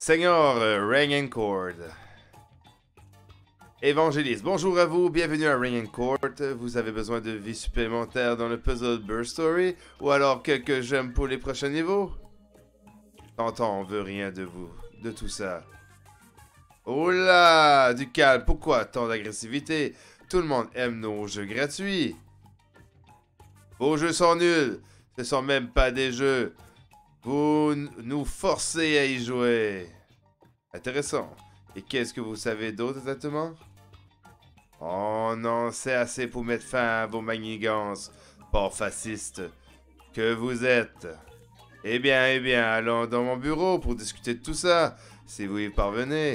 Seigneur Ragncourt. Évangéliste, bonjour à vous, bienvenue à Ragncourt. Vous avez besoin de vie supplémentaire dans le puzzle Burst Story ou alors quelques gemmes pour les prochains niveaux? T'entends, on veut rien de vous, de tout ça. Oh là, du calme, pourquoi tant d'agressivité? Tout le monde aime nos jeux gratuits. Vos jeux sont nuls, ce sont même pas des jeux. Vous nous forcez à y jouer. Intéressant. Et qu'est-ce que vous savez d'autre exactement? Oh non, c'est assez pour mettre fin à vos manigances, porc fasciste que vous êtes. Eh bien, allons dans mon bureau pour discuter de tout ça, si vous y parvenez.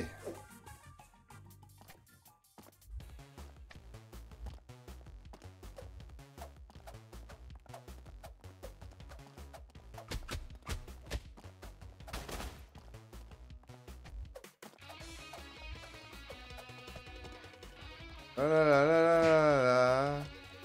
Ah là là là là là.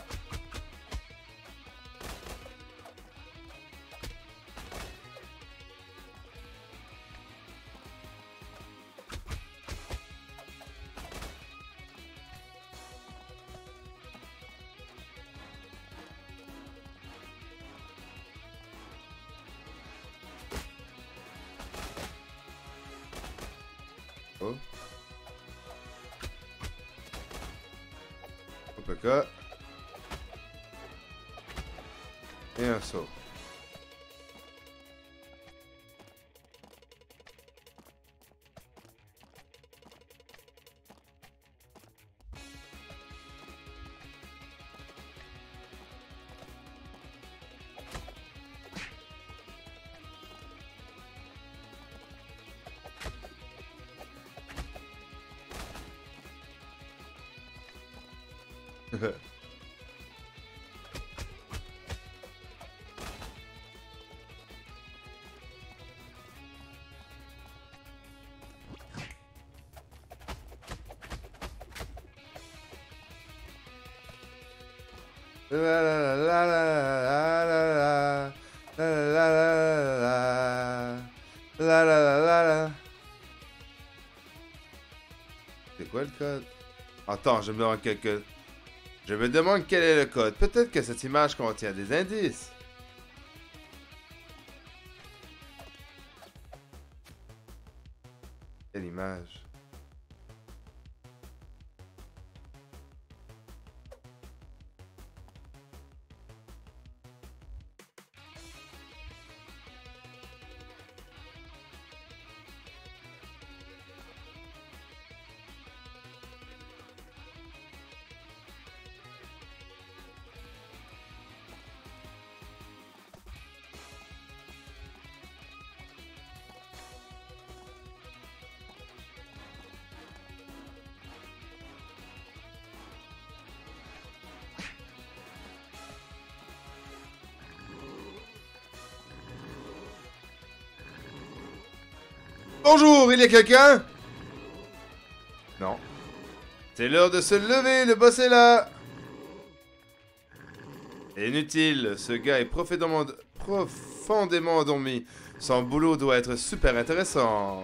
Oh. Uppercut. Et un saut. La la la la la la la la la la la. C'est quoi le code? Attends, je me demande Je me demande quel est le code. Peut-être que cette image contient des indices. Quelle image? Bonjour, il y a quelqu'un? Non. C'est l'heure de se lever, le boss est là. Inutile, ce gars est profondément endormi. Son boulot doit être super intéressant.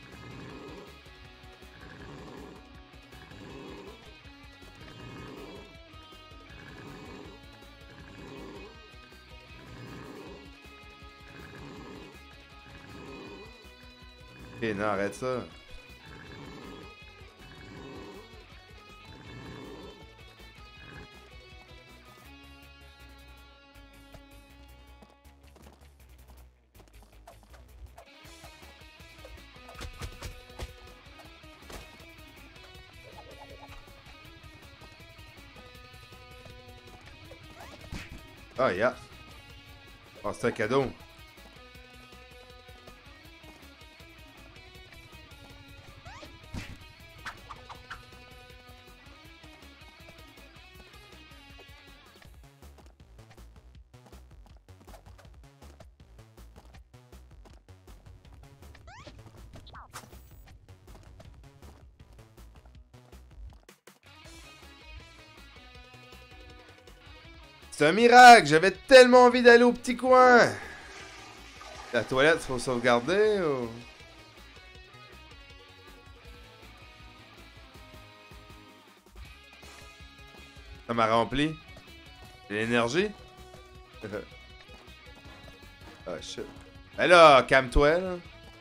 Ok, non, arrête ça. Ah, yeah. Oh, c'est un cadeau. C'est un miracle! J'avais tellement envie d'aller au petit coin! La toilette, faut sauvegarder ou... Ça m'a rempli. J'ai l'énergie. Ah, shit. Ben là, calme-toi, là.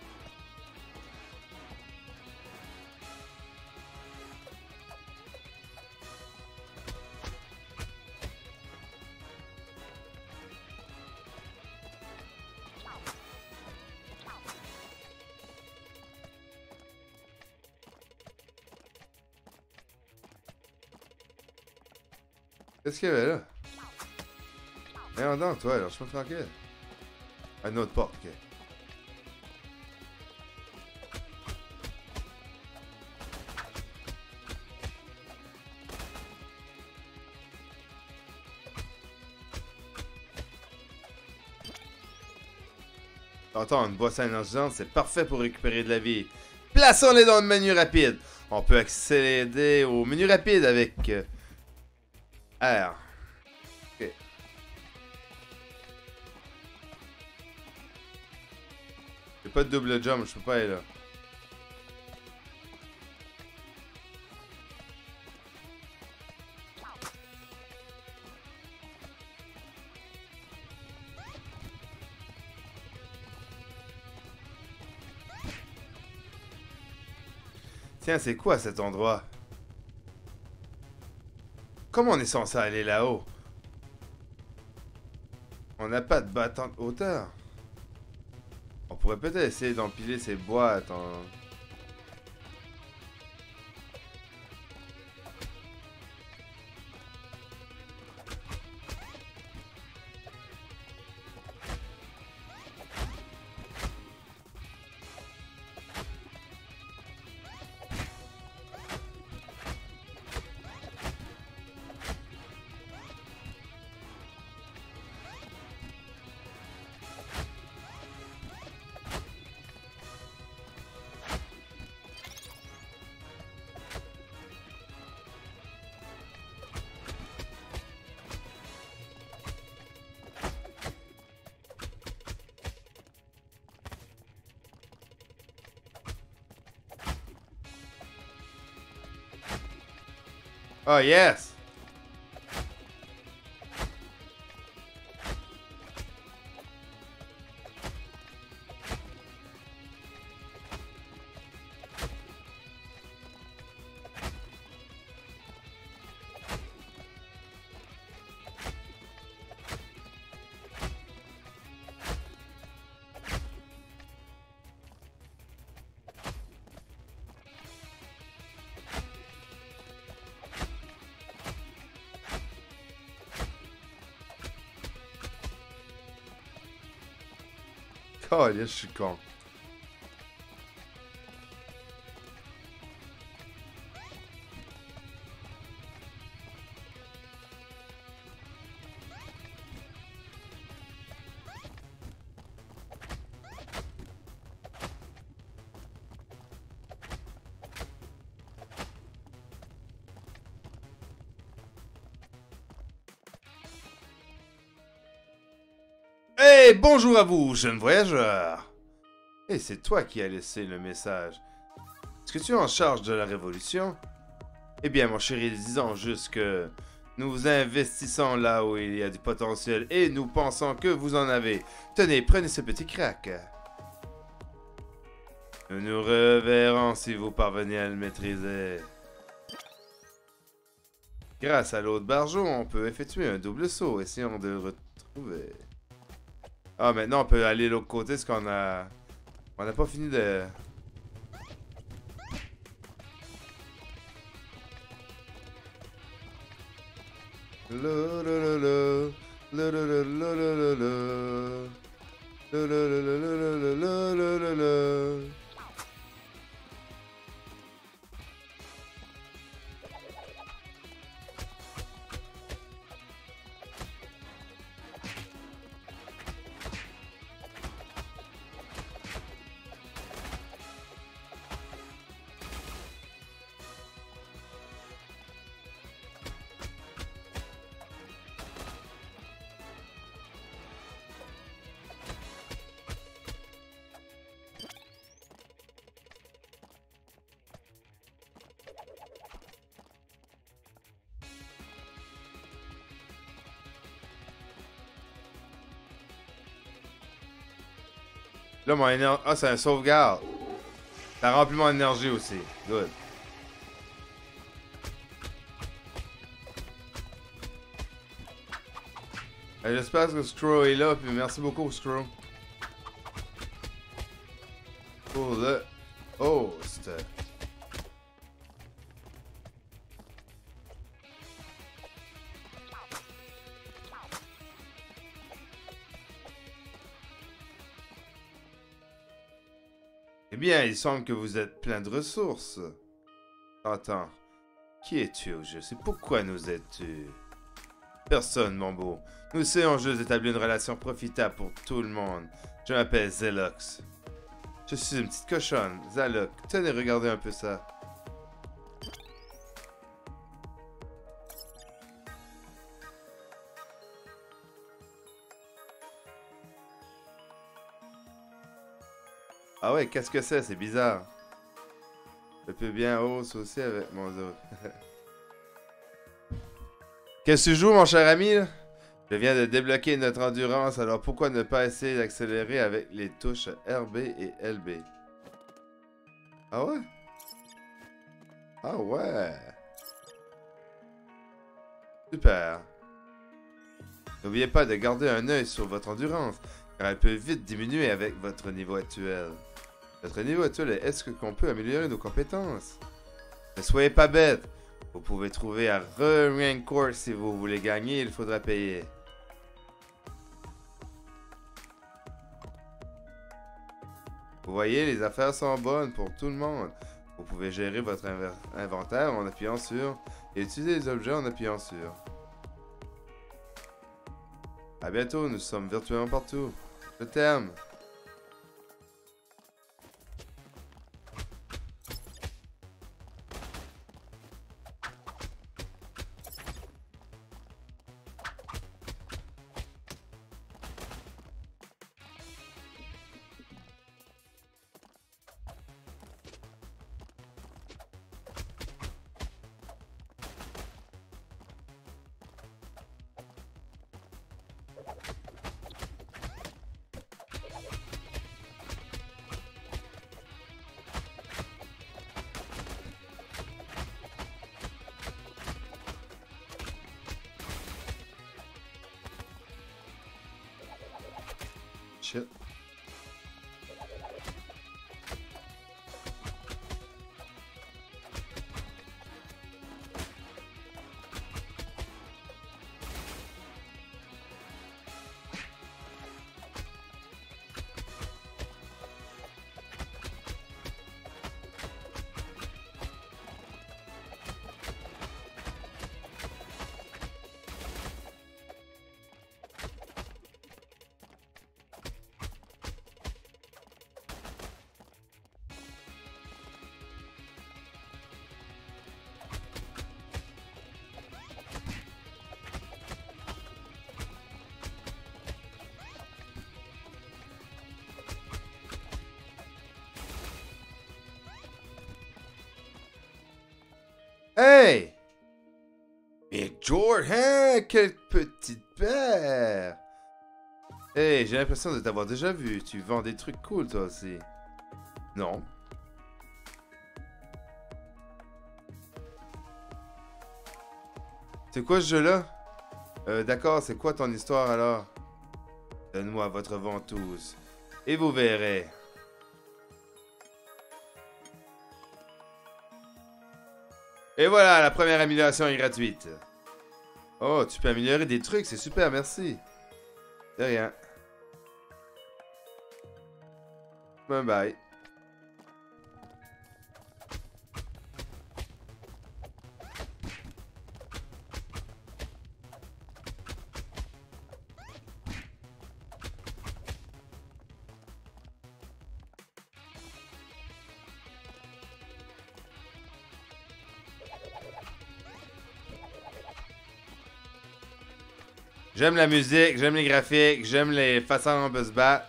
Qu'est-ce qu'il y avait là? Voyons donc, toi, alors je suis pas tranquille. Un autre porte, ok. Attends, une boisson énergisante, c'est parfait pour récupérer de la vie. Plaçons-les dans le menu rapide. On peut accéder au menu rapide avec R. Ok. J'ai pas de double jump, je peux pas aller là. Tiens, c'est quoi cet endroit? Comment on est censé aller là-haut? On n'a pas de battante hauteur. On pourrait peut-être essayer d'empiler ces boîtes en... Oh, yes! Oh, yes, je suis con. Hey, bonjour à vous, jeune voyageur! Et c'est toi qui as laissé le message. Est-ce que tu es en charge de la révolution? Eh bien, mon chéri, disons juste que nous investissons là où il y a du potentiel et nous pensons que vous en avez. Tenez, prenez ce petit crack. Nous nous reverrons si vous parvenez à le maîtriser. Grâce à l'autre bargeau, on peut effectuer un double saut. Essayons de le retrouver. Ah, maintenant on peut aller de l'autre côté, parce qu'on a... On n'a pas fini de... Là, mon énergie... Ah, c'est un sauvegarde. Ça remplit mon énergie aussi. Good. J'espère que Screw est là, puis merci beaucoup, Screw. Pour le host. Eh bien, il semble que vous êtes plein de ressources. Attends, qui es-tu au jeu? C'est pourquoi nous aides-tu? Personne, mon beau. Nous essayons juste d'établir une relation profitable pour tout le monde. Je m'appelle Zelox. Je suis une petite cochonne. Zalok, tenez, regardez un peu ça. Ah ouais, qu'est-ce que c'est? C'est bizarre. Je peux bien hausse aussi avec mon dos. Qu'est-ce que tu joues, mon cher ami? Là? Je viens de débloquer notre endurance, alors pourquoi ne pas essayer d'accélérer avec les touches RB et LB? Ah ouais? Ah ouais! Super! N'oubliez pas de garder un œil sur votre endurance, car elle peut vite diminuer avec votre niveau actuel. Notre niveau actuel est-ce qu'on peut améliorer nos compétences? Ne soyez pas bête! Vous pouvez trouver à Rank Court si vous voulez gagner, il faudra payer. Vous voyez, les affaires sont bonnes pour tout le monde. Vous pouvez gérer votre inventaire en appuyant sur et utiliser les objets en appuyant sur. À bientôt, nous sommes virtuellement partout. Je t'aime. Shit. Hey! Mais George, hein? Quelle petite paire! Hey, j'ai l'impression de t'avoir déjà vu. Tu vends des trucs cool, toi aussi. Non. C'est quoi ce jeu-là? D'accord, c'est quoi ton histoire alors? Donne-moi votre ventouse. Et vous verrez. Et voilà, la première amélioration est gratuite. Oh, tu peux améliorer des trucs, c'est super, merci. De rien. Bye bye. J'aime la musique, j'aime les graphiques, j'aime les façons de se battre.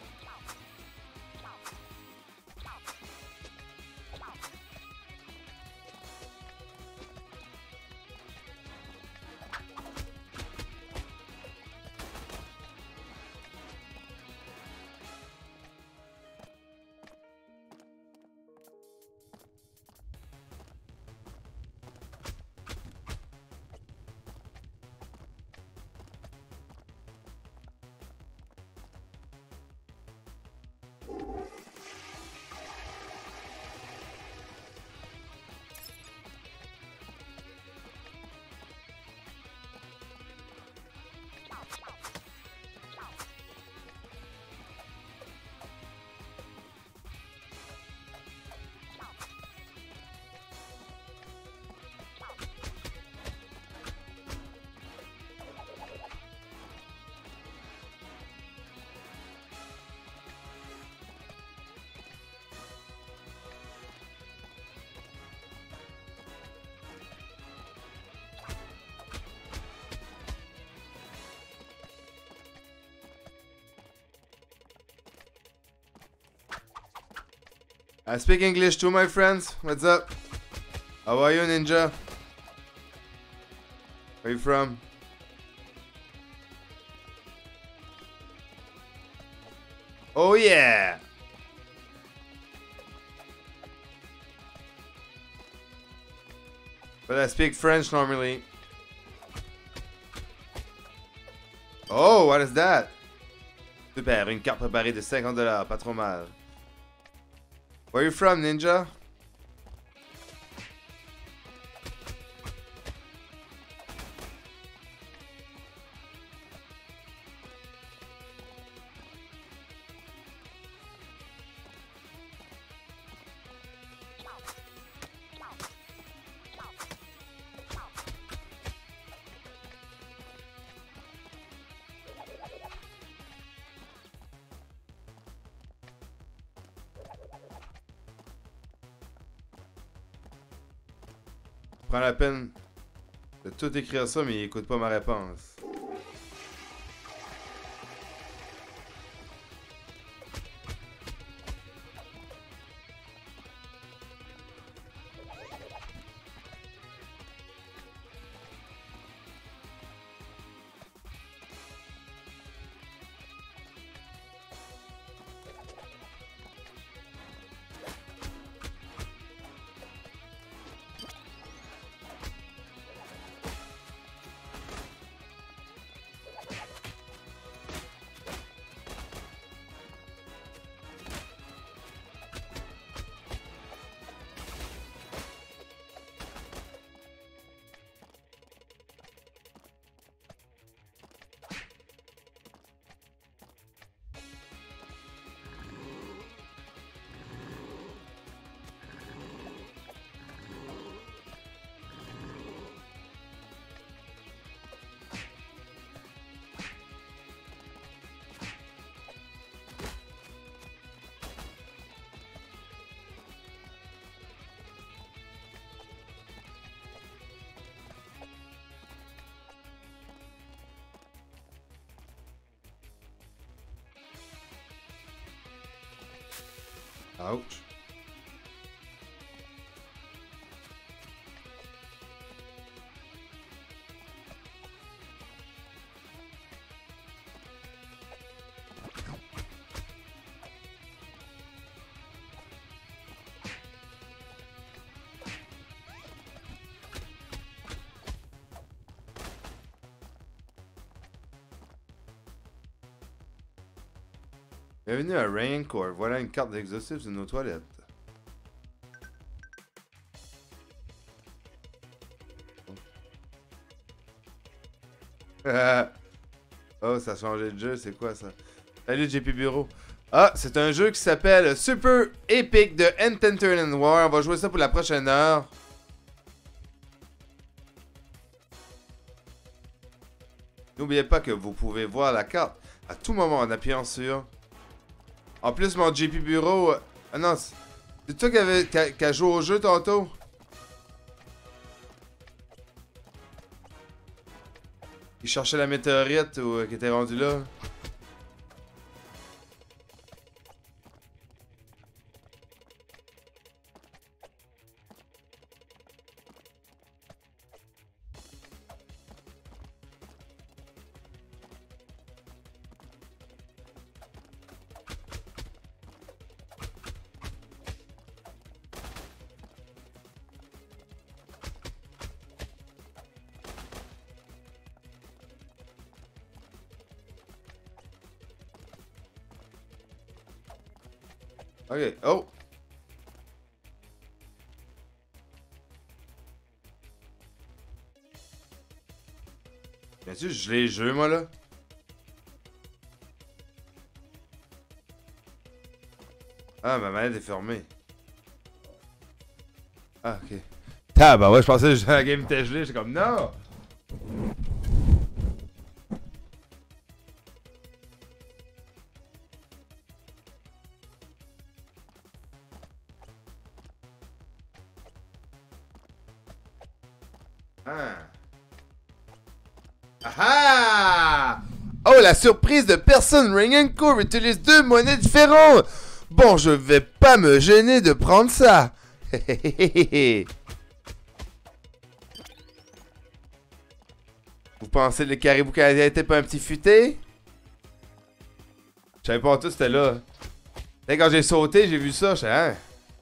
I speak English too, my friends. What's up? How are you, Ninja? Where you from? Oh yeah! But I speak French normally. Oh, what is that? Super, une carte préparée de 50$, pas trop mal. Where you from, Ninja? Prends la peine de tout écrire ça, mais il écoute pas ma réponse. Ouch. Bienvenue à Raincore. Voilà une carte d'exhaustif de nos toilettes. Oh, ça a changé de jeu, c'est quoi ça? Salut JP Bureau. Ah, c'est un jeu qui s'appelle Super Epic de Entertainment War. On va jouer ça pour la prochaine heure. N'oubliez pas que vous pouvez voir la carte à tout moment en appuyant sur... En plus, mon JP Bureau... Ah non, c'est toi qui a joué au jeu tantôt? Il cherchait la météorite ou qui était rendu là? Ok, oh! Bien sûr, je les jeux, moi, là. Ah, ma manette est fermée. Ah, ok. Ah, bah ouais, je pensais que la game était gelée. J'étais comme, non! Ah! Oh, la surprise de personne! Ring & Core utilise deux monnaies différentes! Bon, je vais pas me gêner de prendre ça. Vous pensez que le caribou canadien était pas un petit futé? Je savais pas tout c'était là. Et quand j'ai sauté, j'ai vu ça, je sais, hein?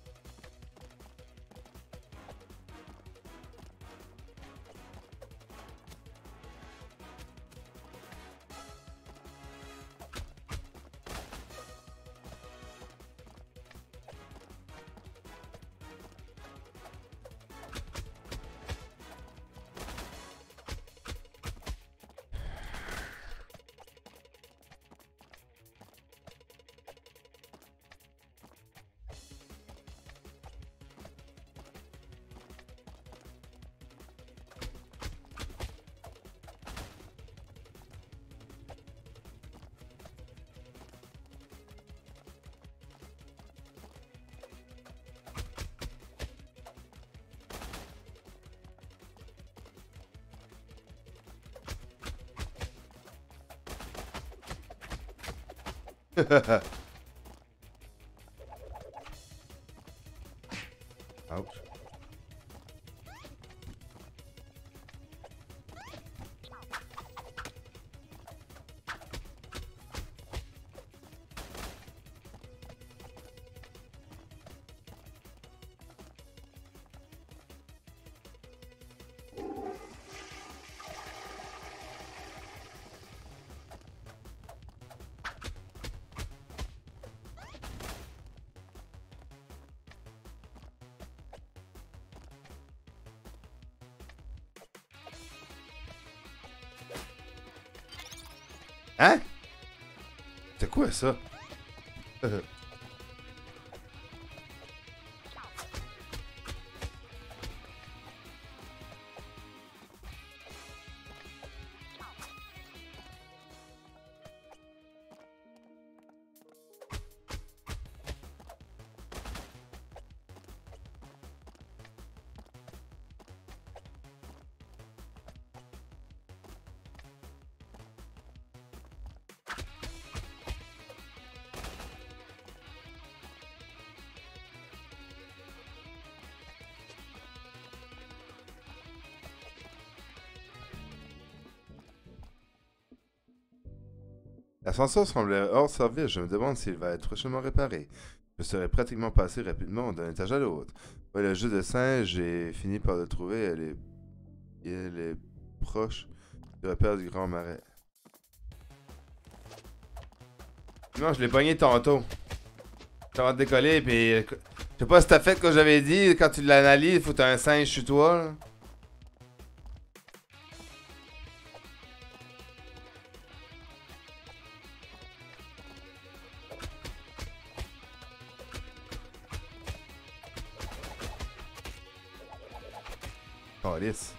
Ouch. Hein? C'est quoi ça? L'ascenseur semblait hors service. Je me demande s'il va être prochainement réparé. Je serais pratiquement passé rapidement d'un étage à l'autre. Ouais, le jeu de singe, j'ai fini par le trouver. Elle est proche du repère du Grand Marais. Non, je l'ai pogné tantôt. Avant de décoller, puis... Je sais pas si t'as fait ce que j'avais dit. Quand tu l'analyses, il faut que t'aies un singe sur toi, là. Calice.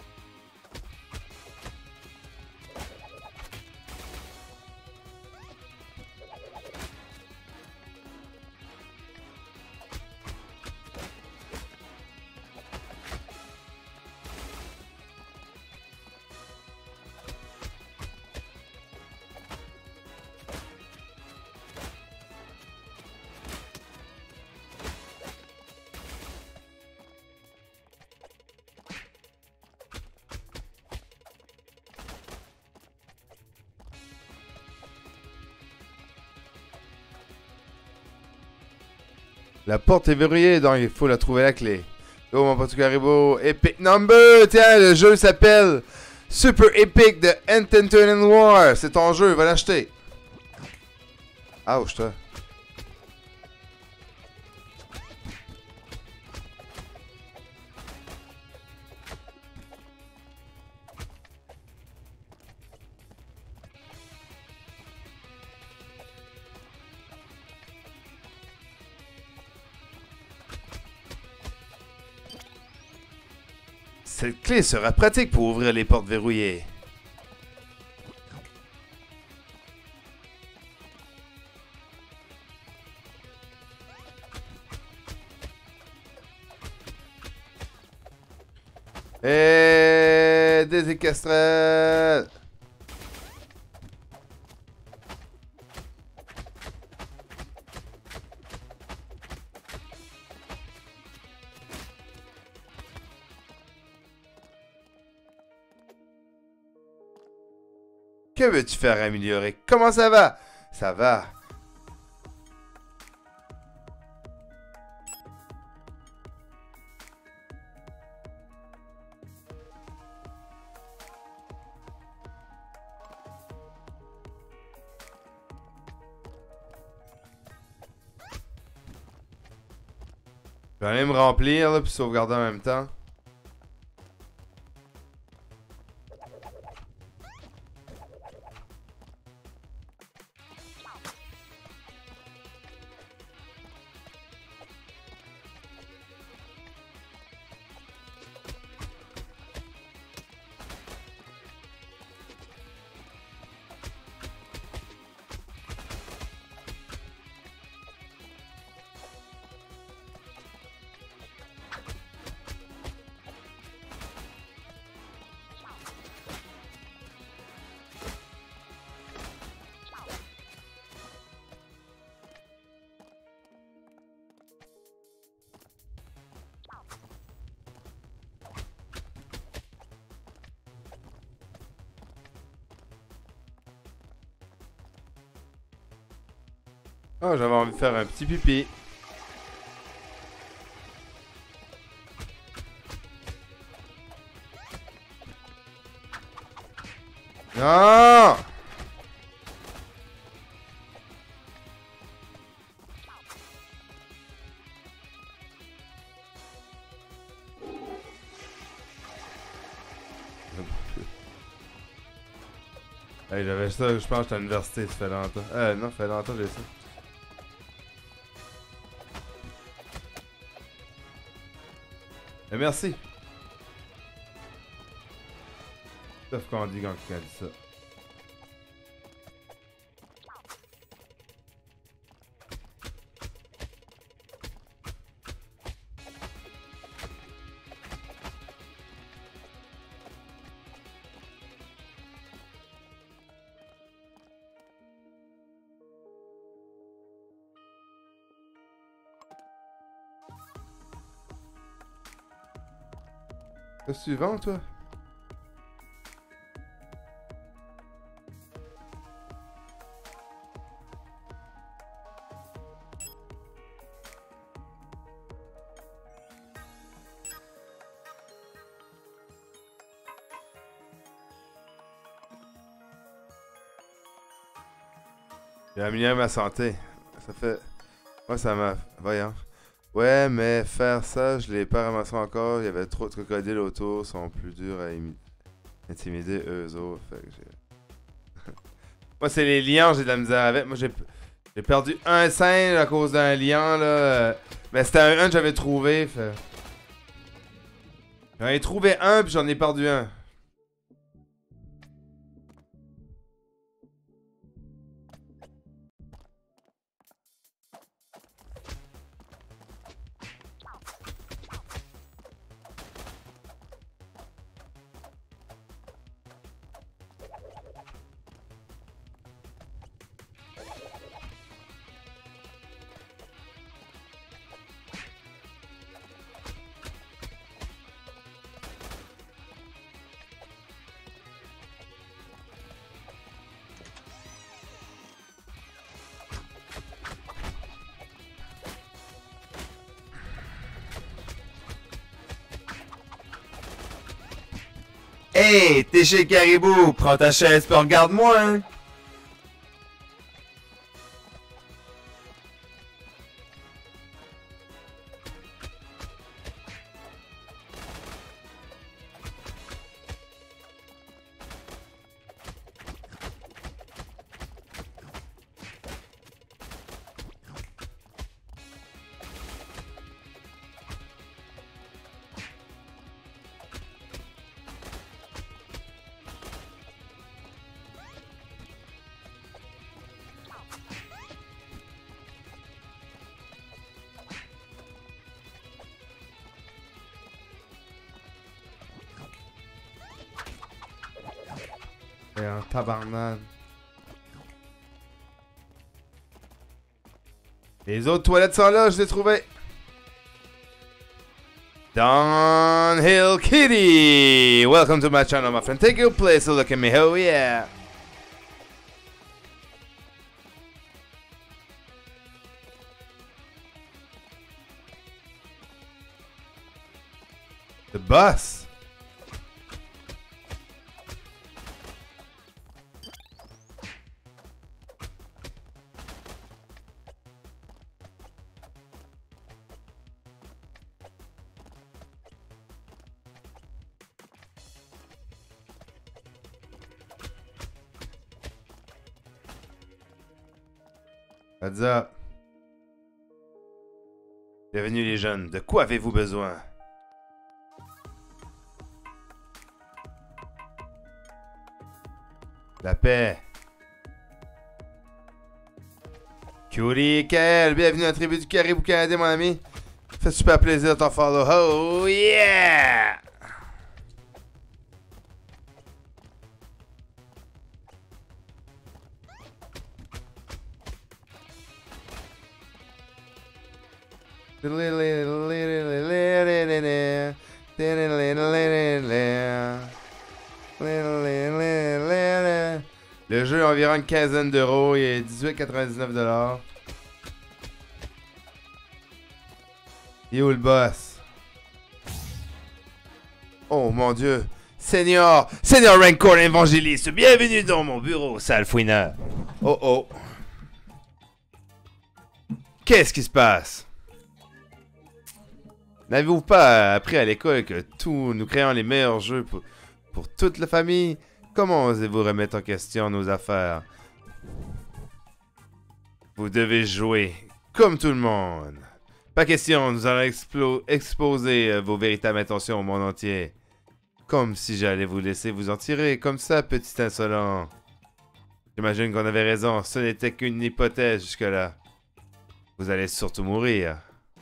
La porte est verrouillée, donc il faut la trouver la clé. Oh mon petit caribou, Epic Number! Tiens, le jeu s'appelle Super Epic de Entertainment War. C'est ton jeu, va l'acheter. Ouch, toi. Cette clé sera pratique pour ouvrir les portes verrouillées. Et des écastrats. Que veux-tu faire améliorer? Comment ça va? Ça va. Je vais aller me remplir, là, puis sauvegarder en même temps. Oh, j'avais envie de faire un petit pipi. Non! Hey, j'avais ça, je pense que j'étais à l'université, ça fait longtemps. Non, ça fait longtemps que j'ai ça. Merci. Sauf qu'on dit quand il a dit ça. Le suivant, toi? J'ai amélioré ma santé. Ça fait... Moi, ça m'a... Voyons. Ouais, mais faire ça, je l'ai pas ramassé encore. Il y avait trop de crocodiles autour. Ils sont plus durs à intimider eux autres. Fait que j'ai... Moi, c'est les lions, j'ai de la misère avec. Moi, j'ai perdu un singe à cause d'un lion, là. Mais c'était un que j'avais trouvé. Fait... J'en ai trouvé un, puis j'en ai perdu un. Hey, t'es chez Caribou, prends ta chaise puis regarde-moi, hein. Et un tabarnak. Les autres toilettes sont là, je les ai trouvées. Downhill Kitty! Welcome to my channel, my friend. Take your place, so look at me, oh yeah! The boss! What's up? Bienvenue les jeunes, de quoi avez-vous besoin? La paix. Curie Kael, bienvenue à la tribu du Caribou canadien mon ami. Fait super plaisir de t'en follow. Oh yeah! Le jeu a environ une quinzaine d'euros, il est 18,99$. Il est où le boss? Oh mon dieu! Seigneur Rancor évangéliste, bienvenue dans mon bureau, sale fouineur! Oh oh! Qu'est-ce qui se passe? N'avez-vous pas appris à l'école que nous créons les meilleurs jeux pour toute la famille? Comment osez-vous remettre en question nos affaires? Vous devez jouer comme tout le monde. Pas question, nous allons exposer vos véritables intentions au monde entier. Comme si j'allais vous laisser vous en tirer, comme ça, petit insolent. J'imagine qu'on avait raison, ce n'était qu'une hypothèse jusque-là. Vous allez surtout mourir.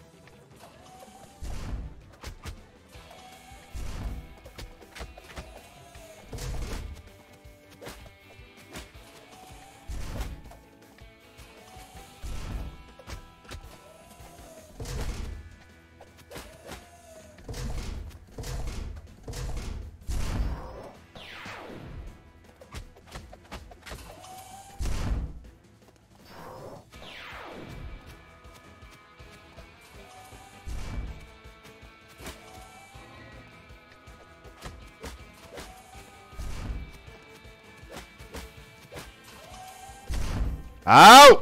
Ow!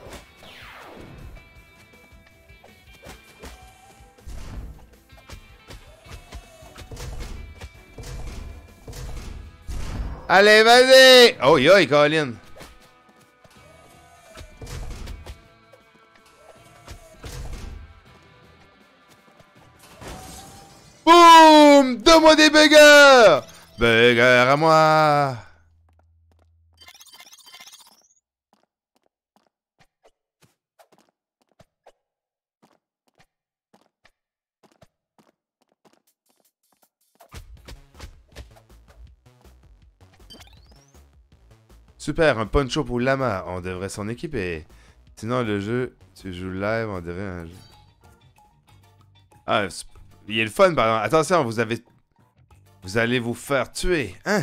Allez, vas-y! Oh, yo, Colin! Boum! Donne-moi des buggers! Buggers à moi! Super, un poncho pour Lama. On devrait s'en équiper. Sinon, le jeu, tu joues live, on dirait un jeu. Ah, il est le fun, par exemple. Attention, vous allez vous faire tuer. Hein?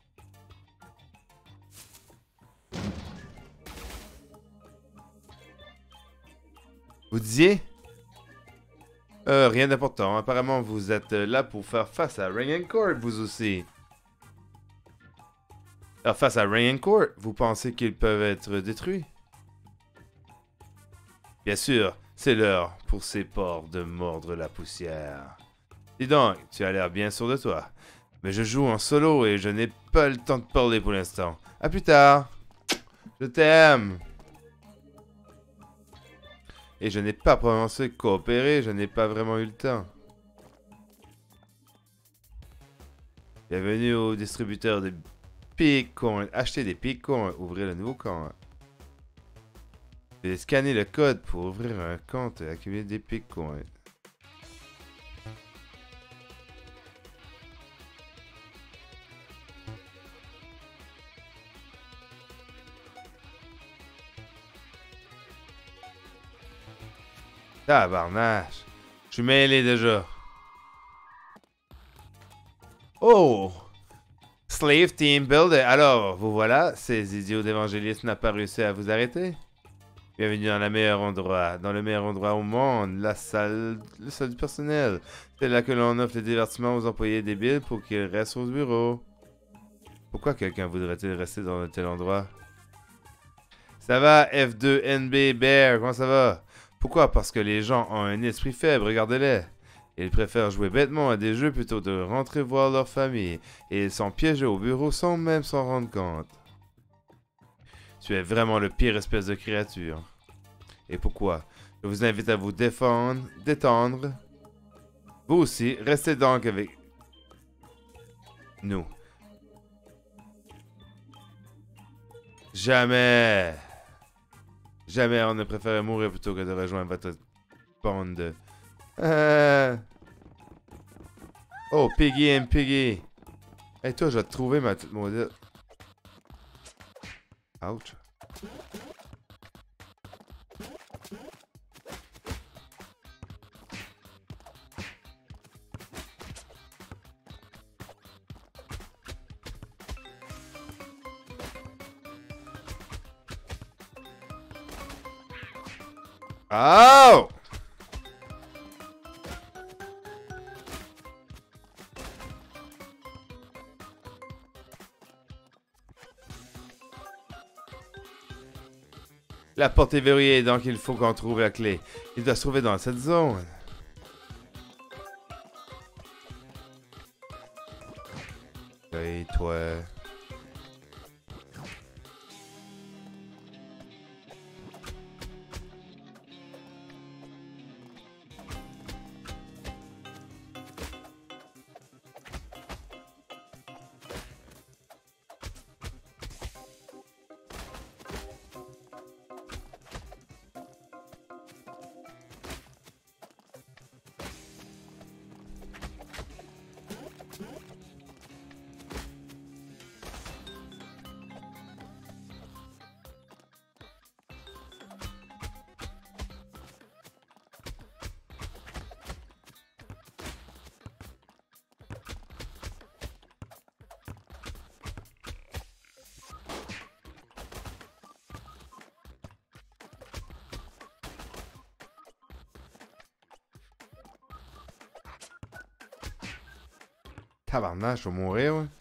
Vous disiez? Rien d'important. Apparemment, vous êtes là pour faire face à Ring Court, vous aussi. Alors, face à Ring Court, vous pensez qu'ils peuvent être détruits? Bien sûr, c'est l'heure pour ces porcs de mordre la poussière. Dis donc, tu as l'air bien sûr de toi. Mais je joue en solo et je n'ai pas le temps de parler pour l'instant. À plus tard. Je t'aime. Et je n'ai pas prononcé coopérer, je n'ai pas vraiment eu le temps. Bienvenue au distributeur de Bitcoin. Acheter des Bitcoins, ouvrir le nouveau compte. Et scanner le code pour ouvrir un compte et accumuler des Bitcoins. Tabarnache. Je suis mêlé déjà. Oh! Slave Team Builder. Alors, vous voilà, ces idiots d'évangélistes n'ont pas réussi à vous arrêter? Bienvenue dans le meilleur endroit. Dans le meilleur endroit au monde, la le salle du personnel. C'est là que l'on offre les divertissements aux employés débiles pour qu'ils restent au bureau. Pourquoi quelqu'un voudrait-il rester dans un tel endroit? Ça va, F2NB Bear, comment ça va? Pourquoi? Parce que les gens ont un esprit faible, regardez-les. Ils préfèrent jouer bêtement à des jeux plutôt que de rentrer voir leur famille. Et ils sont piégés au bureau sans même s'en rendre compte. Tu es vraiment le pire espèce de créature. Et pourquoi? Je vous invite à vous détendre. Vous aussi, restez donc avec nous. Jamais! Jamais on ne préférait mourir plutôt que de rejoindre votre bande de... Oh, Piggy and Piggy! Hey, toi, je vais te trouver ma petite maudite. Ouch. Oh! La porte est verrouillée, donc il faut qu'on trouve la clé. Il doit se trouver dans cette zone. Et toi... Tabarnak, je vais mourir, ouais.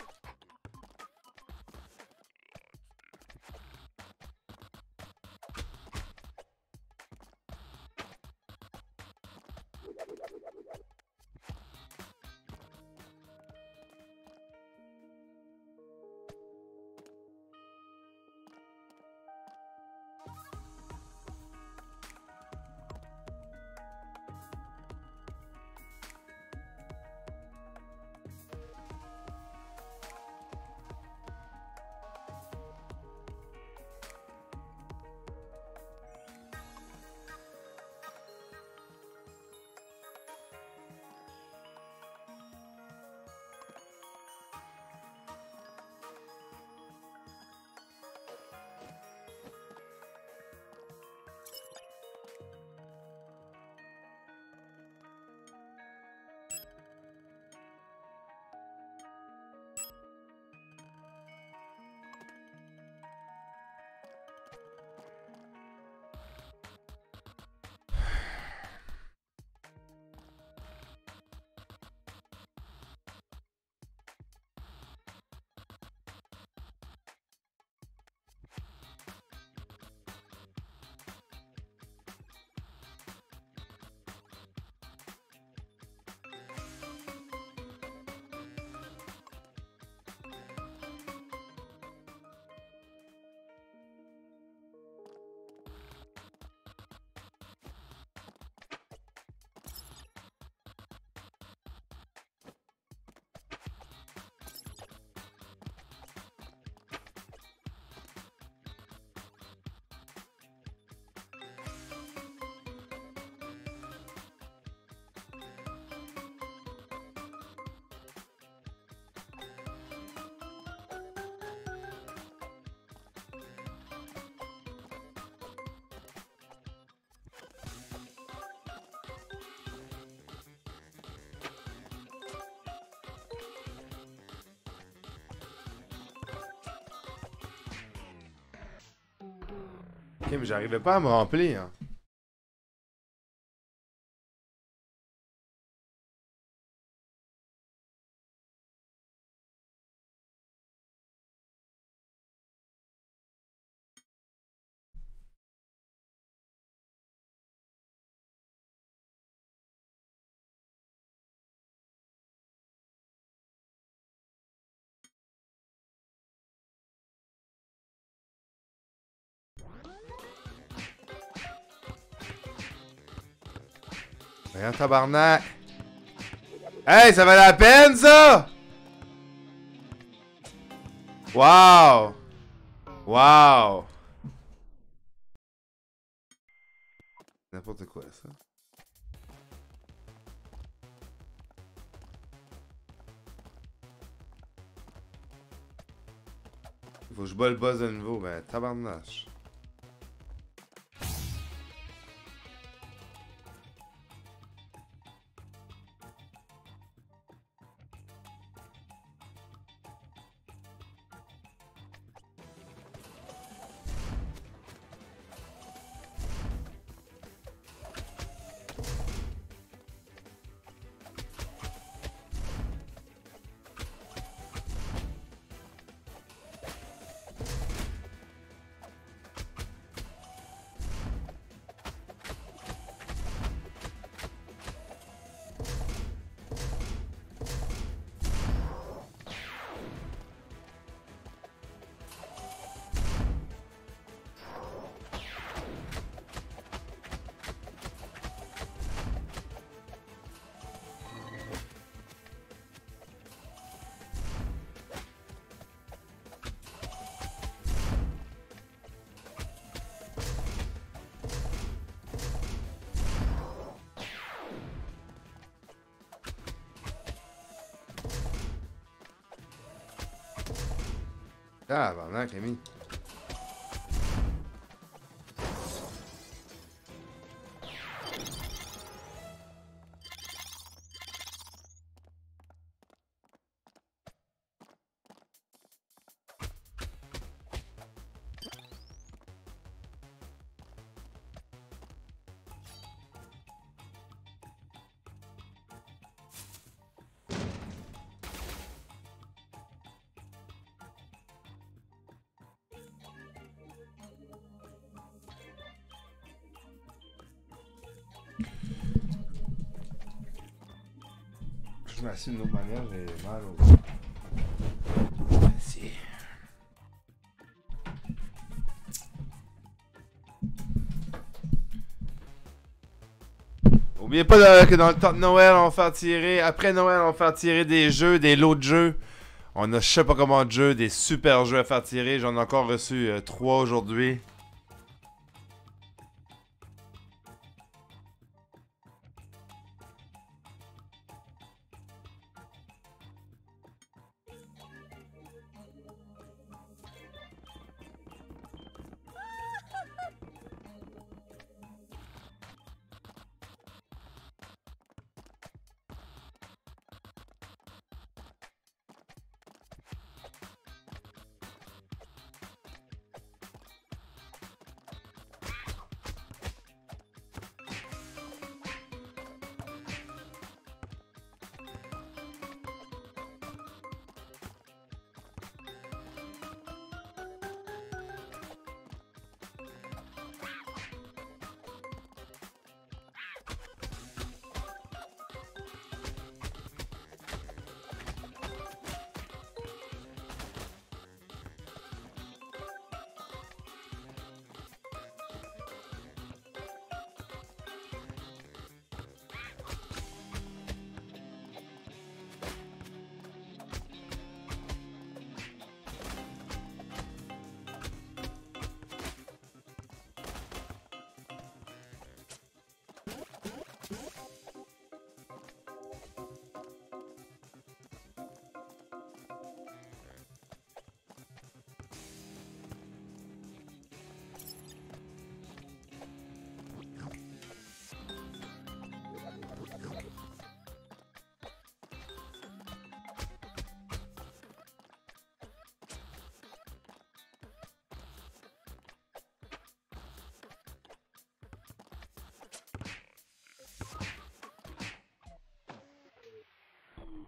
Ok, mais j'arrivais pas à me remplir. Voyons, tabarnak. Hey, ça valait la peine, ça! Wow! Wow! N'importe quoi, ça. Faut que je bats le boss de nouveau, ben tabarnache. Tabarnak, Camille. Je m'assieds d'une autre manière, j'ai mal au... Merci. Oubliez pas que dans le temps de Noël, on va faire tirer... Après Noël, on va faire tirer des jeux, des lots de jeux. On a je sais pas comment de jeux, des super jeux à faire tirer. J'en ai encore reçu 3 aujourd'hui.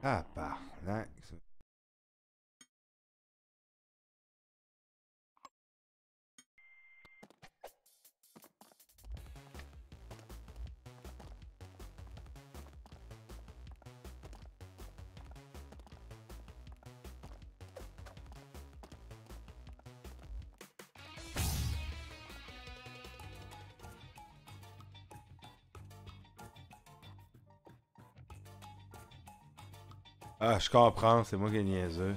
Ah, bah, hein. Ah, je comprends, c'est moi qui ai niaiseux.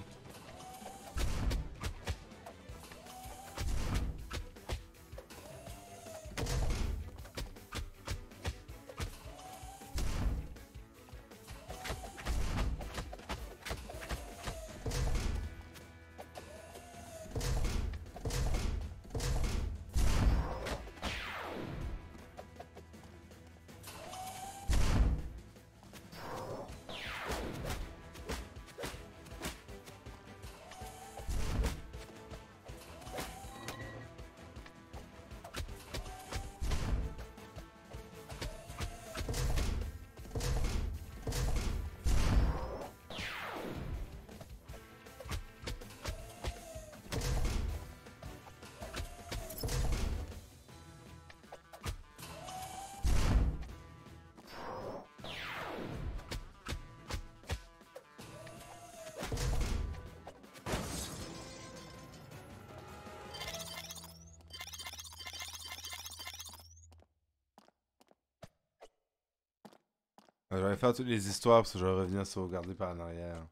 Je vais faire toutes les histoires parce que je vais revenir sauvegarder par en arrière.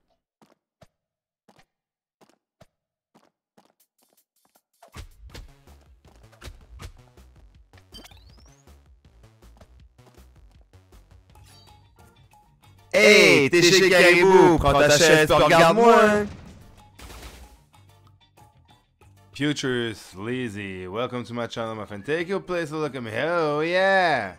Hey, t'es chez Caribou, prends ta chaise, puis regarde-moi. Future Sleazy, welcome to my channel, my friend. Take your place and look at me. Hell yeah!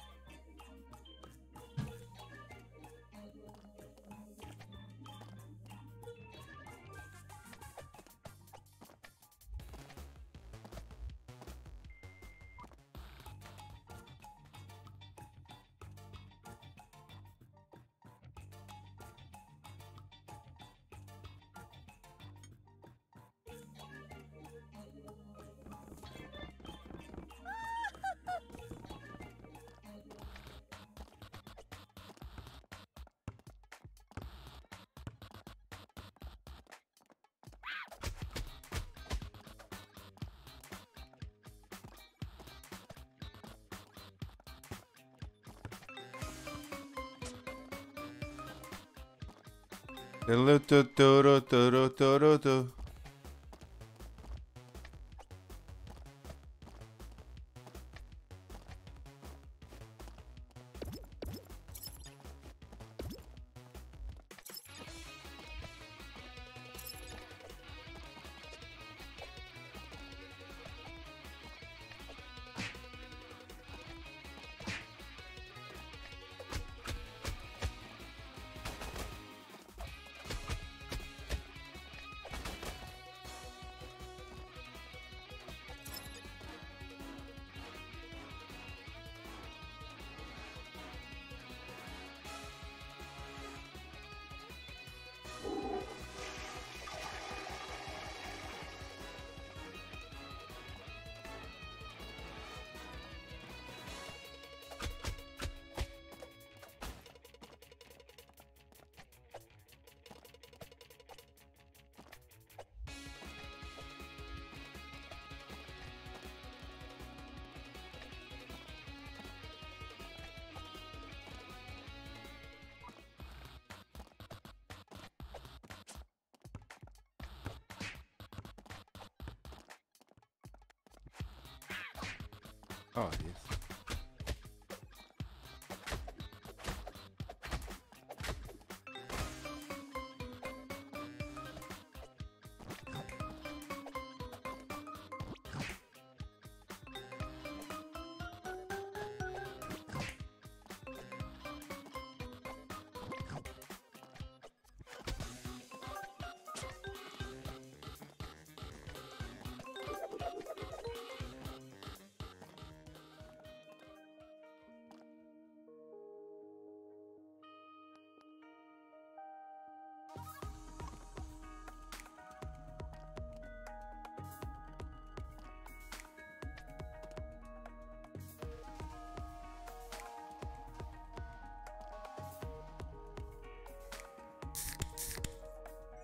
Oh, yes.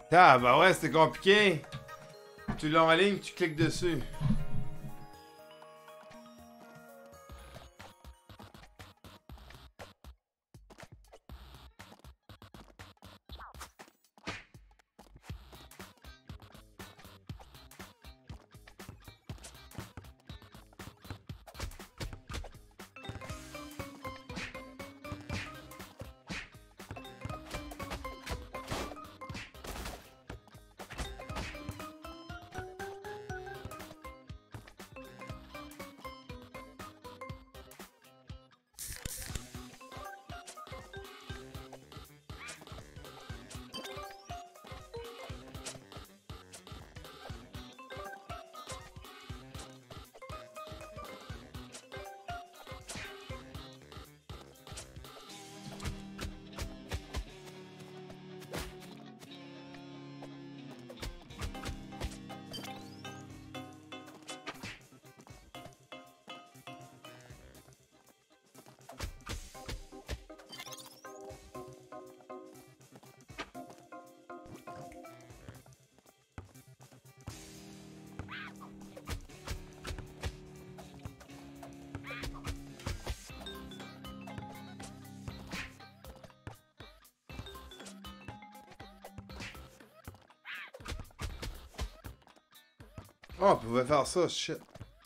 Ah, bah ouais, c'était compliqué. Tu l'as en ligne, tu cliques dessus. Oh, on pouvait faire ça, shit.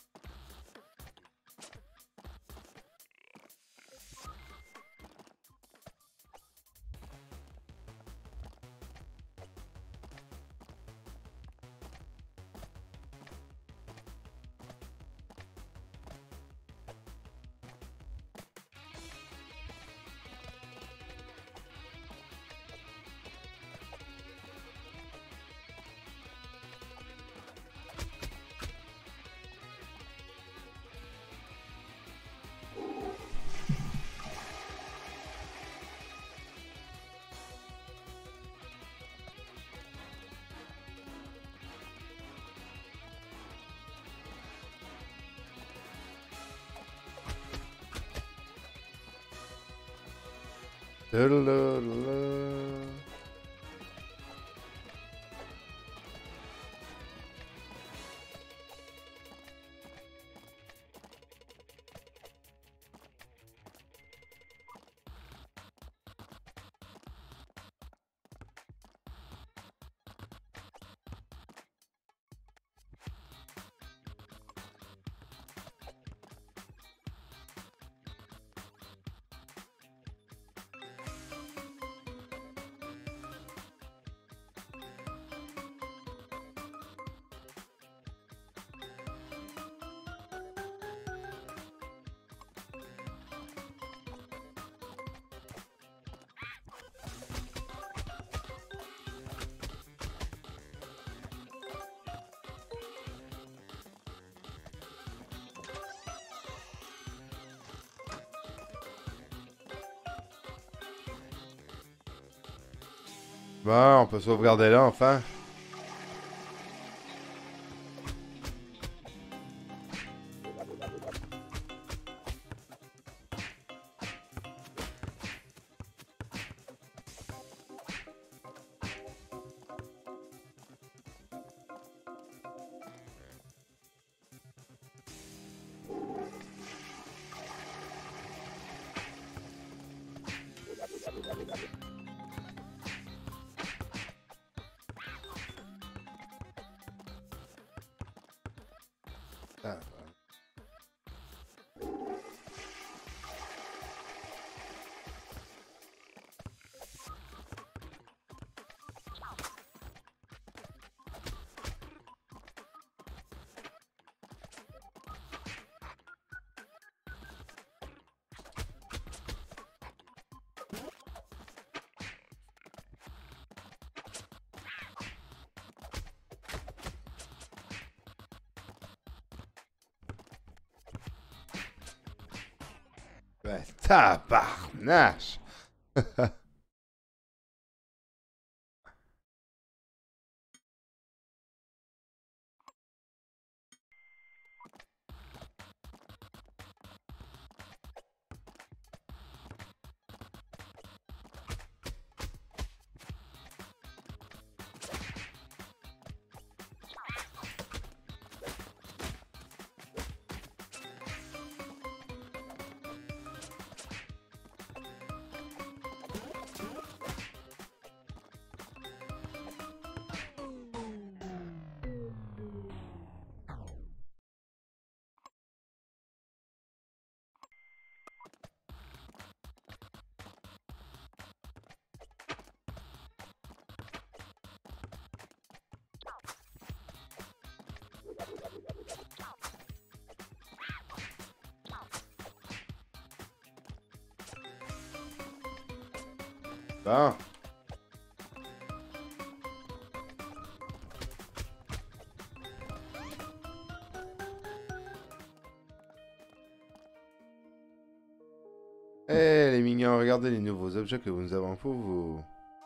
Lalalala. Bon, on peut sauvegarder là, enfin. Ah, ben, tabarnache! Bon. Eh les mignons, regardez les nouveaux objets que nous avons pour vous.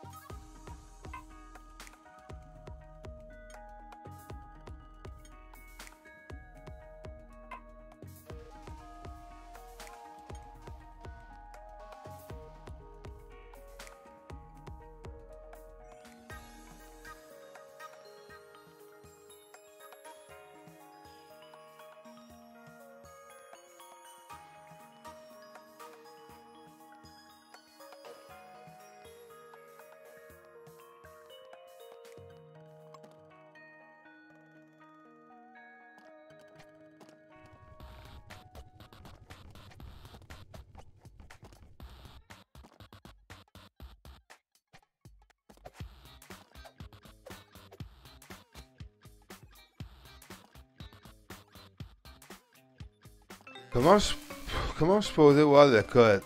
Comment je peux voir le code?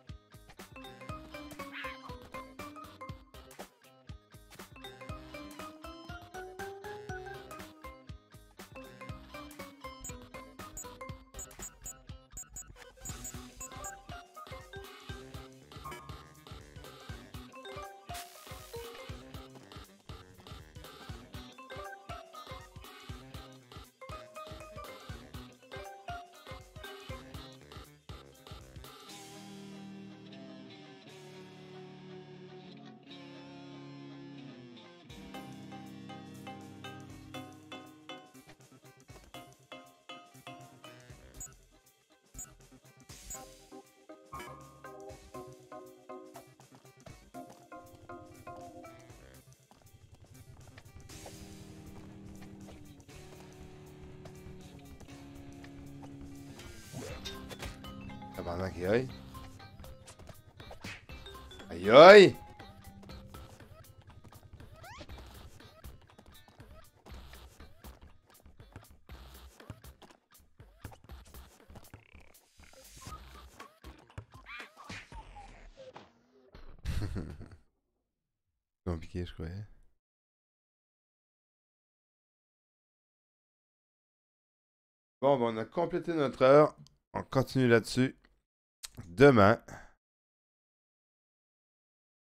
Tabarnak, aïe. Aïe aïe! Compliqué, je croyais. Bon, ben, on a complété notre heure. On continue là-dessus. Demain.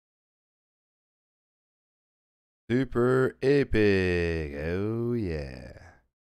Super épique. Oh yeah.